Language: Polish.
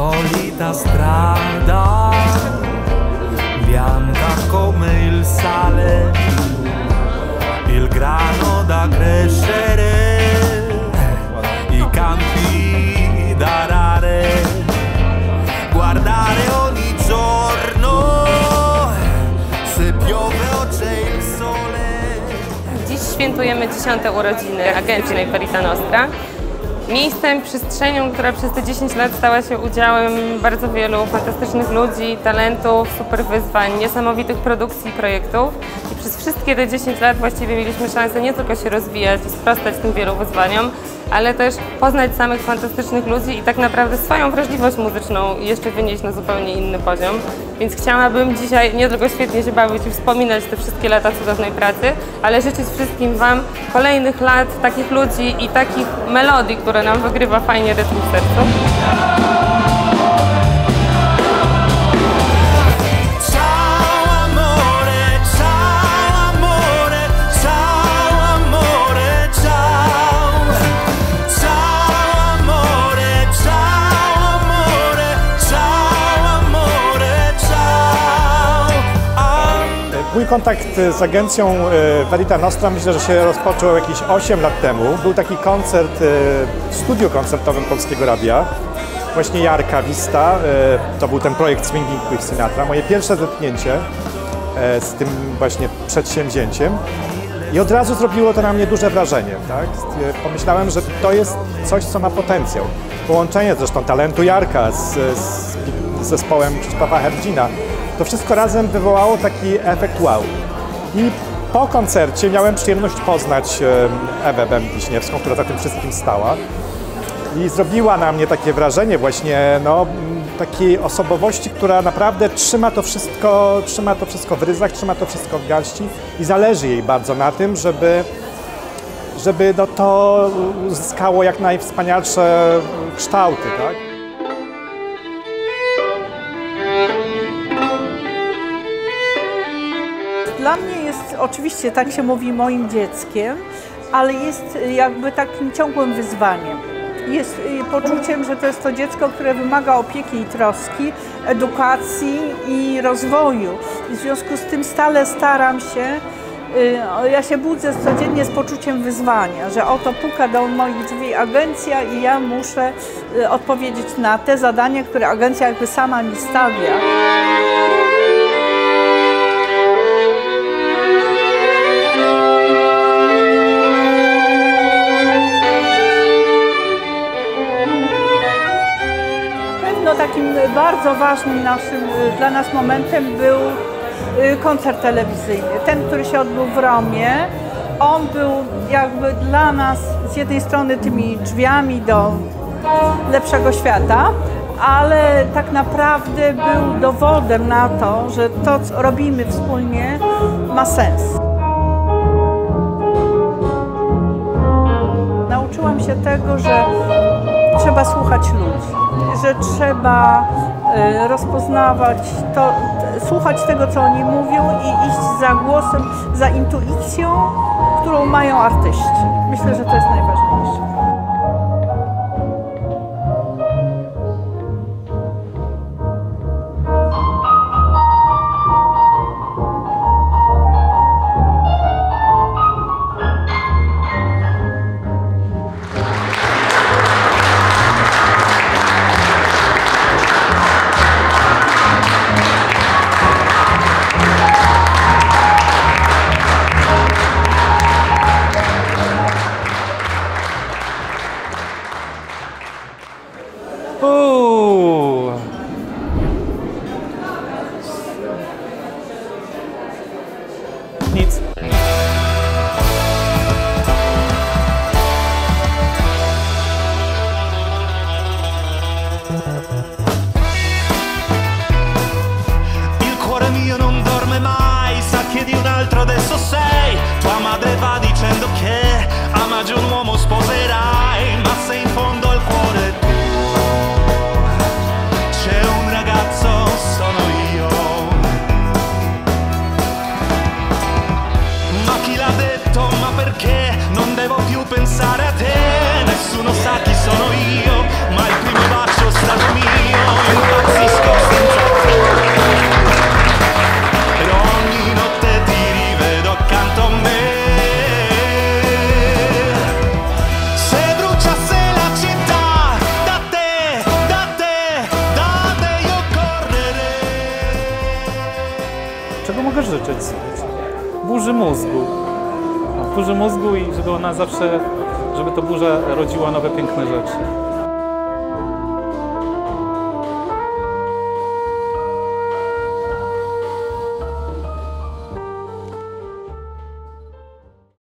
solita strada, bianca come il sale, il grano da crescere, i campi da arare, guardare ogni giorno se piove o c'è il sole. Dziś świętujemy 10. urodziny agencji Verita Nostra. Miejscem, przestrzenią, która przez te 10 lat stała się udziałem bardzo wielu fantastycznych ludzi, talentów, super wyzwań, niesamowitych produkcji i projektów. I przez wszystkie te 10 lat właściwie mieliśmy szansę nie tylko się rozwijać i sprostać tym wielu wyzwaniom, ale też poznać samych fantastycznych ludzi i tak naprawdę swoją wrażliwość muzyczną jeszcze wynieść na zupełnie inny poziom. Więc chciałabym dzisiaj nie tylko świetnie się bawić i wspominać te wszystkie lata cudownej pracy, ale życzyć wszystkim Wam kolejnych lat, takich ludzi i takich melodii, które nam wygrywa fajnie rytm w sercu. Mój kontakt z agencją Verita Nostra myślę, że się rozpoczął jakieś 8 lat temu. Był taki koncert w studiu koncertowym Polskiego Radia, właśnie Jarka Wista. To był ten projekt Swinging with Sinatra. Moje pierwsze zetknięcie z tym właśnie przedsięwzięciem. I od razu zrobiło to na mnie duże wrażenie. Tak? Pomyślałem, że to jest coś, co ma potencjał. Połączenie zresztą talentu Jarka z zespołem Krzysztofa Herdzina. To wszystko razem wywołało taki efekt wow. I po koncercie miałem przyjemność poznać Ewę Bem-Wiśniewską, która za tym wszystkim stała. I zrobiła na mnie takie wrażenie właśnie takiej osobowości, która naprawdę trzyma to wszystko w ryzach, trzyma to wszystko w garści i zależy jej bardzo na tym, żeby to uzyskało jak najwspanialsze kształty. Tak? Dla mnie jest oczywiście, tak się mówi, moim dzieckiem, ale jest jakby takim ciągłym wyzwaniem. Jest poczuciem, że to jest to dziecko, które wymaga opieki i troski, edukacji i rozwoju. I w związku z tym stale staram się, ja się budzę codziennie z poczuciem wyzwania, że oto puka do moich drzwi agencja i ja muszę odpowiedzieć na te zadania, które agencja jakby sama mi stawia. Takim bardzo ważnym dla nas momentem był koncert telewizyjny. Ten, który się odbył w Romie, on był jakby dla nas z jednej strony tymi drzwiami do lepszego świata, ale tak naprawdę był dowodem na to, że to, co robimy wspólnie, ma sens. Nauczyłam się tego, że trzeba słuchać ludzi, że trzeba rozpoznawać to, słuchać tego, co oni mówią i iść za głosem, za intuicją, którą mają artyści. Myślę, że to jest najważniejsze. Nic. Il cuore mio non dorme mai, sa che di un altro adesso sei. Tua madre va dicendo che a maggio un uomo sposerai, ma se in fondo al cuore tuo c'è un ragazzo, sono io. Ma chi l'ha detto, ma perché non devo più pensare a te? Nessuno sa chi sono io, ma il primo bacio è stato mio. mogę życzyć? Burzy mózgu. Burzy mózgu i żeby ona zawsze, żeby to burza rodziła nowe piękne rzeczy.